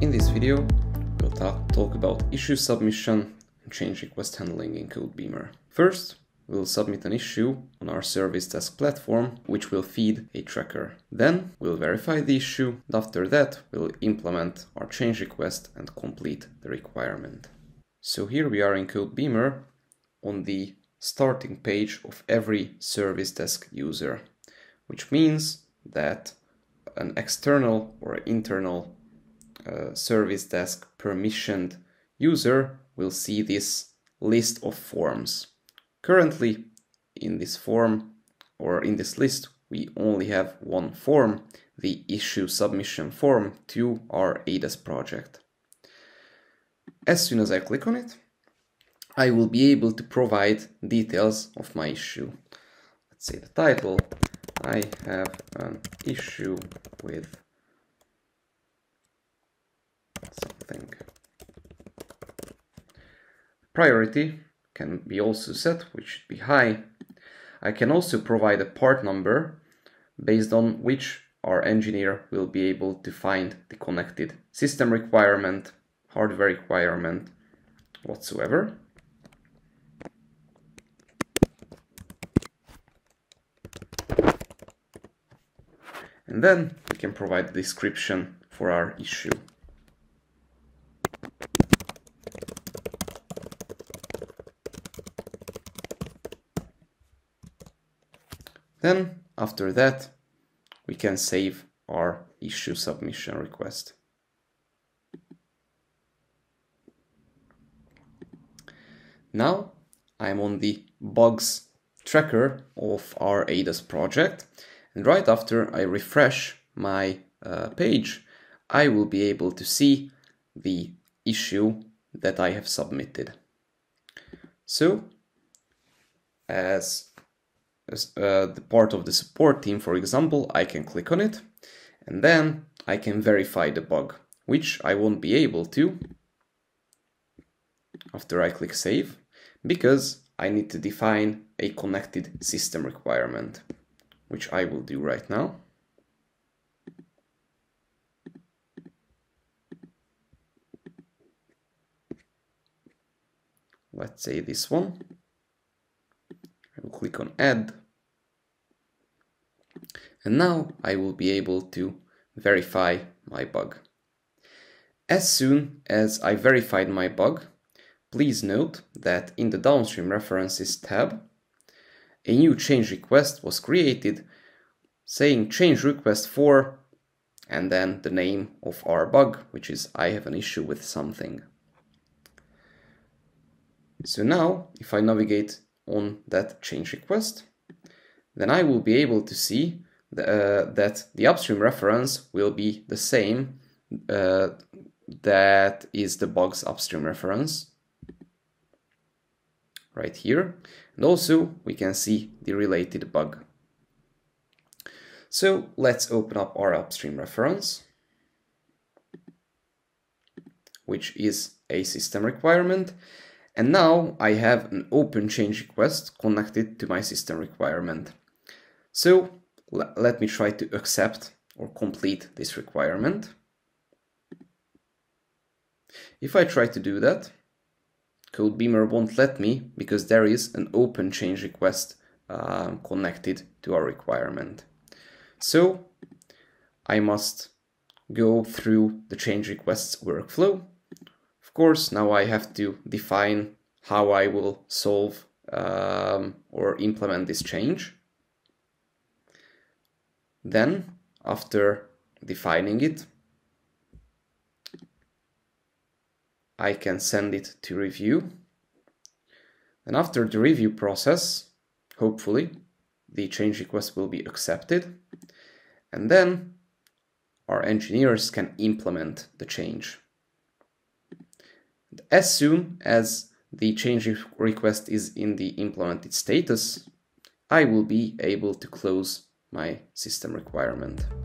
In this video, we'll talk about issue submission and change request handling in Codebeamer. First, we'll submit an issue on our service desk platform, which will feed a tracker. Then we'll verify the issue, and after that, we'll implement our change request and complete the requirement. So here we are in Codebeamer on the starting page of every service desk user, which means that an external or internal service desk permissioned user will see this list of forms. Currently, in this form or in this list, we only have one form, the issue submission form to our ADAS project. As soon as I click on it, I will be able to provide details of my issue. Let's say the title, I have an issue with something. Priority can be also set, which should be high. I can also provide a part number based on which our engineer will be able to find the connected system requirement, hardware requirement, whatsoever. And then we can provide a description for our issue. Then, after that, we can save our issue submission request. Now, I'm on the bugs tracker of our ADAS project, and right after I refresh my page, I will be able to see the issue that I have submitted. So, as the part of the support team, for example, I can click on it and then I can verify the bug, which I won't be able to after I click save, because I need to define a connected system requirement, which I will do right now. Let's say this one. I will click on add. And now I will be able to verify my bug. As soon as I verified my bug, please note that in the Downstream References tab, a new change request was created saying change request for, and then the name of our bug, which is I have an issue with something. So now, if I navigate on that change request, then I will be able to see that the upstream reference will be the same that is the bug's upstream reference right here, and also we can see the related bug. So let's open up our upstream reference, which is a system requirement, and now I have an open change request connected to my system requirement. So let me try to accept or complete this requirement. If I try to do that, Codebeamer won't let me because there is an open change request connected to our requirement. So I must go through the change requests workflow. Of course, now I have to define how I will solve or implement this change. Then, after defining it, I can send it to review. And after the review process, hopefully, the change request will be accepted. And then our engineers can implement the change. As soon as the change request is in the implemented status, I will be able to close my system requirement.